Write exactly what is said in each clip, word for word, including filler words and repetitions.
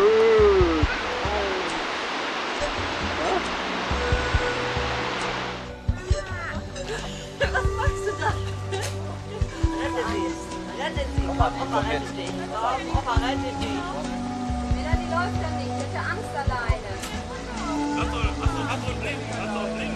Was machst du da? Rette sie. Rette sie. Komm, Opa rettet dich. Komm, Opa rettet dich. Melanie läuft ja nicht. Ich hätte Angst alleine. Hast du, hast du, hast du einen Blick? Hast du einen Blick?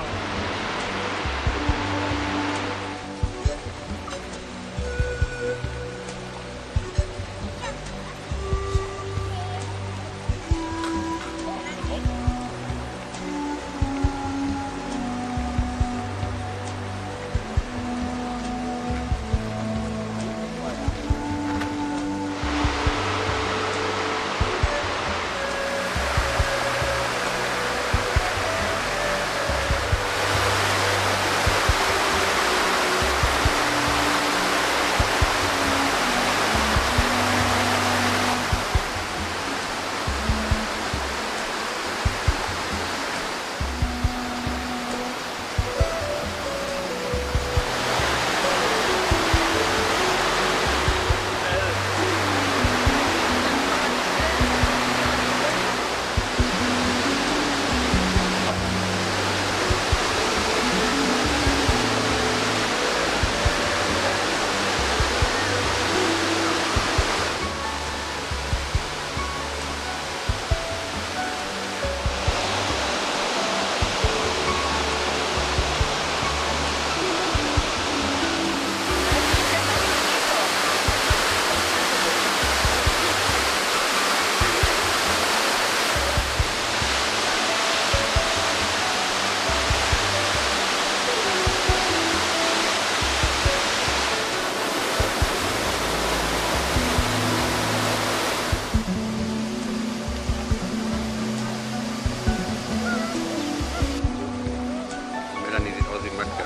Melanie sieht aus wie Möcke.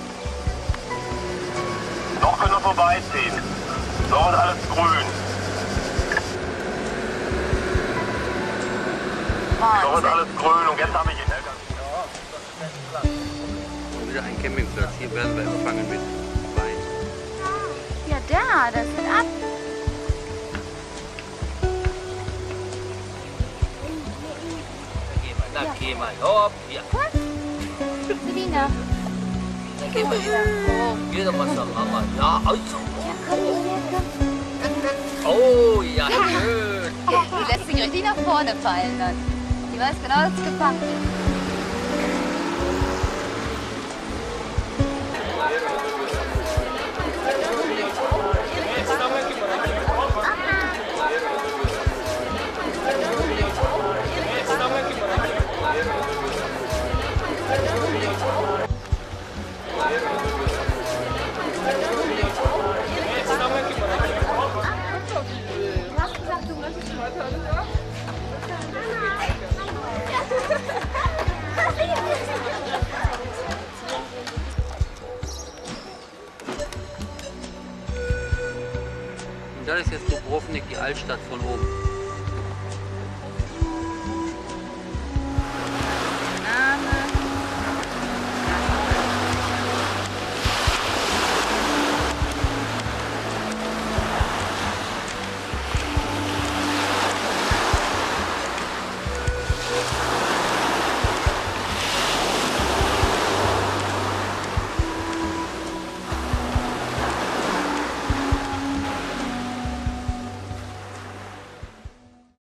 Noch können wir vorbeiziehen. So und alles grün. So und alles grün und jetzt habe ich ihn. Und wieder ein Campingplatz. Hier werden wir empfangen mit Wein. Ja, da. Das wird ab. Dann geh mal hopp. Ja. Selina. Dann geh mal wieder. Geh doch mal zur Mama. Ja, also. Ja, komm hierher, komm. Oh, ja, schön. Du lässt dich richtig nach vorne fallen dann. Die weiß genau, dass es gepackt ist. Du hast gesagt, du möchtest mal hören, ja? Und das ist jetzt Dubrovnik, die Altstadt von oben.